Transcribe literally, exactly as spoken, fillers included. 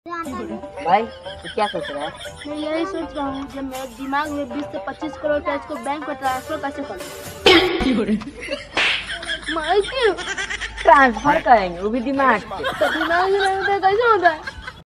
भाई तू क्या सोच रहा है? मैं यही सोच रहा हूँ जब मेरे दिमाग में बीस से पच्चीस करोड़ का इसको बैंक में ट्रांसफर कैसे करूँ। ट्रांसफर करेंगे वो भी दिमाग से। तो दिमाग में कैसे होता है?